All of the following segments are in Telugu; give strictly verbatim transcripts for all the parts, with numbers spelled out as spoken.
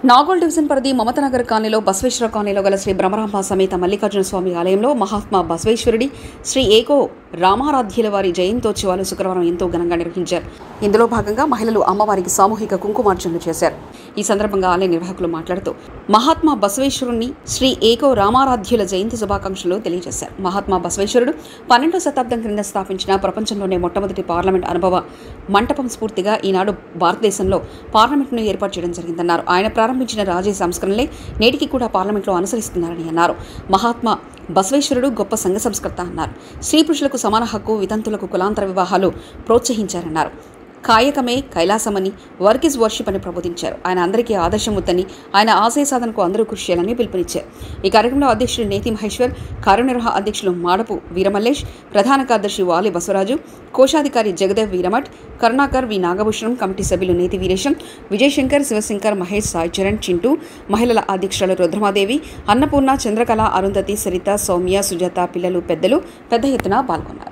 నాగోల్ డివిజన్ పరిధి మమతనగర్ కాలనీలో బసవేశ్వర కాలనీలో గల శ్రీ బ్రహ్మరాంబ సమేత మల్లికార్జున స్వామి ఆలయంలో మహాత్మా బసవేశ్వరుడి శ్రీ ఏకో రామారాధ్యుల వారి జయంతోత్సవాలు శుక్రవారం ఎంతో ఘనంగా నిర్వహించారు. ఇందులో భాగంగా మహిళలు అమ్మవారికి సామూహిక కుంకుమార్చనలు చేశారు. ఈ సందర్భంగా ఆలయ నిర్వాహకులు మాట్లాడుతూ మహాత్మా బసవేశ్వరుని శ్రీ ఏకో రామారాధ్యుల జయంతి శుభాకాంక్షలు తెలియజేశారు. మహాత్మా బసవేశ్వరుడు పన్నెండో శతాబ్దం క్రింద స్థాపించిన ప్రపంచంలోనే మొట్టమొదటి పార్లమెంట్ అనుభవ మంటపం స్ఫూర్తిగా ఈనాడు భారతదేశంలో పార్లమెంట్ను ఏర్పాటు చేయడం జరిగిందన్నారు. ఆయన ప్రారంభించిన రాజీ సంస్కరణలే నేటికి కూడా పార్లమెంట్లో అనుసరిస్తున్నారని అన్నారు. మహాత్మా బసవేశ్వరుడు గొప్ప సంఘ సంస్కర్త అన్నారు. స్త్రీ పురుషులకు సమాన హక్కు, వితంతులకు కులాంతర వివాహాలు ప్రోత్సహించారన్నారు. కాయకమే కైలాసమని, వర్క్ ఇస్ వర్షిప్ అని ప్రబోధించారు. ఆయన అందరికీ ఆదర్శమవుతని, ఆయన ఆశయ సాధనకు అందరూ కృషి చేయాలని పిలుపునిచ్చారు. ఈ కార్యక్రమంలో అధ్యక్షుడు నేతి మహేశ్వర్, కార్యనిర్వాహక అధ్యక్షులు మాడపు వీరమల్లేష్, ప్రధాన కార్యదర్శి వాలి బసవరాజు, కోశాధికారి జగదేవ్ వీరమఠ్, కరుణాకర్, వి నాగభూషణం, కమిటీ సభ్యులు నేతి వీరేశం, విజయశంకర్, శివశంకర్, మహేష్, సాయి చరణ్, చింటూ, మహిళల అధ్యక్షురాలు రుద్రమాదేవి, అన్నపూర్ణ, చంద్రకళ, అరుంధతి, సరిత, సౌమ్య, సుజాత, పిల్లలు, పెద్దలు పెద్ద ఎత్తున పాల్గొన్నారు.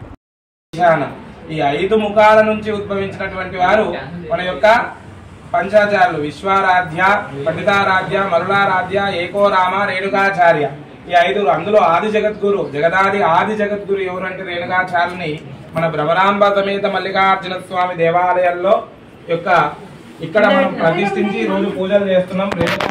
ఈ ఐదు ముఖాల నుంచి ఉద్భవించినటువంటి వారు మన యొక్క పంచాచార్యులు విశ్వారాధ్య, పండితారాధ్య, మరుళారాధ్య, ఏకోరామ, రేణుకాచార్య. ఈ ఐదుగురు, అందులో ఆది జగద్గురు, జగదాది ఆది జగద్గురు ఎవరంటే రేణుకాచార్యుని మన భ్రమరాంబ సమేత మల్లికార్జున స్వామి దేవాలయాల్లో యొక్క ఇక్కడ మనం ప్రతిష్ఠించి రోజు పూజలు చేస్తున్నాం.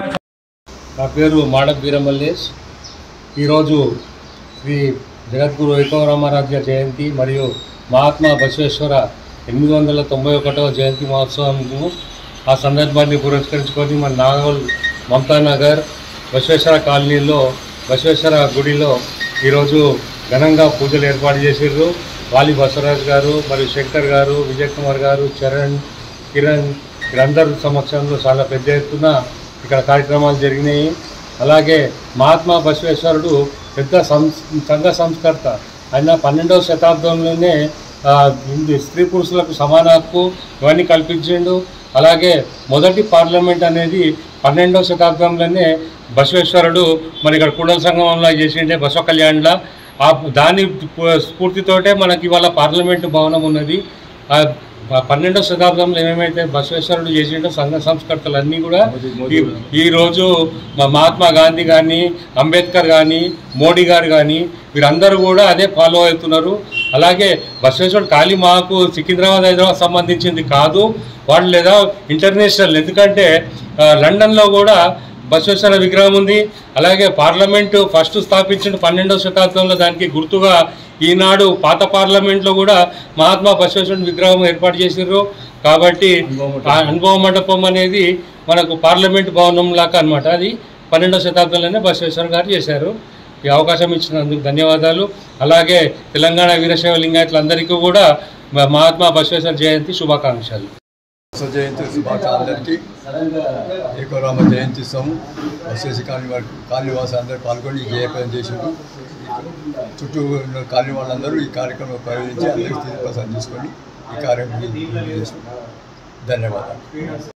నా పేరు మాడపు వీరమల్లేష్. ఈరోజు శ్రీ జగద్గురు ఏకోరామారాధ్య జయంతి మరియు మహాత్మా బసవేశ్వర ఎనిమిది వందల తొంభై ఒకటవ జయంతి మహోత్సవంకు ఆ సందర్భాన్ని పురస్కరించుకొని మన నాగోల్ మమతానగర్ బసవేశ్వర కాలనీలో బసవేశ్వర గుడిలో ఈరోజు ఘనంగా పూజలు ఏర్పాటు చేసారు. వాలి బసవరాజు గారు మరియు శంకర్ గారు, విజయ్ కుమార్ గారు, చరణ్, కిరణ్ వీరందరి సమక్షంలో చాలా పెద్ద ఎత్తున ఇక్కడ కార్యక్రమాలు జరిగినాయి. అలాగే మహాత్మా బసవేశ్వరుడు పెద్ద సంఘ సంస్కర్త. ఆయన పన్నెండవ శతాబ్దంలోనే స్త్రీ పురుషులకు సమాన హక్కు ఇవన్నీ కల్పించిండు. అలాగే మొదటి పార్లమెంట్ అనేది పన్నెండవ శతాబ్దంలోనే బసవేశ్వరుడు మరి ఇక్కడ కూడల సంగమంలో చేసిండే బసవ కళ్యాణ్లా ఆ దాని స్ఫూర్తితోటే మనకి ఇవాళ పార్లమెంటు భవనం ఉన్నది. పన్నెండవ శతాబ్దంలో ఏమేమైతే బసవేశ్వరుడు చేసిండో సంఘ సంస్కర్తలన్నీ కూడా ఈరోజు మహాత్మా గాంధీ కానీ, అంబేద్కర్ కానీ, మోడీ గారు కానీ వీరందరూ కూడా అదే ఫాలో అవుతున్నారు. అలాగే బసవేశ్వరుడు ఖాళీ మాకు సికింద్రాబాద్, హైదరాబాద్ సంబంధించింది కాదు, వాళ్ళు లేదా ఇంటర్నేషనల్. ఎందుకంటే లండన్లో కూడా బసవేశ్వర విగ్రహం ఉంది. అలాగే పార్లమెంటు ఫస్ట్ స్థాపించిన పన్నెండవ శతాబ్దంలో దానికి గుర్తుగా ఈనాడు పాత పార్లమెంట్లో కూడా మహాత్మా బసవేశ్వరుని విగ్రహం ఏర్పాటు చేసారు. కాబట్టి అనుభవ మండపం అనేది మనకు పార్లమెంట్ భవనం లాగా అనమాట. అది పన్నెండవ శతాబ్దంలోనే బసవేశ్వర గారు చేశారు. ఈ అవకాశం ఇచ్చినందుకు ధన్యవాదాలు. అలాగే తెలంగాణ వీరశైవ లింగాయతులందరికీ కూడా మహాత్మా బసవేశ్వర జయంతి శుభాకాంక్షలు. జయంతి శుభాకాంక్షలకి ఏకోరామ జయంతి ఇస్తాము. బసవేశ్వర కాలనీ కాలనీవాసులు అందరూ పాల్గొని జయప్రదం చేసారు. చుట్టూ ఉన్న కాలనీ వాళ్ళందరూ ఈ కార్యక్రమం ప్రయోగించి అందరికీ ప్రసాదం చేసుకొని ఈ కార్యక్రమం చేస్తున్నారు. ధన్యవాదాలు.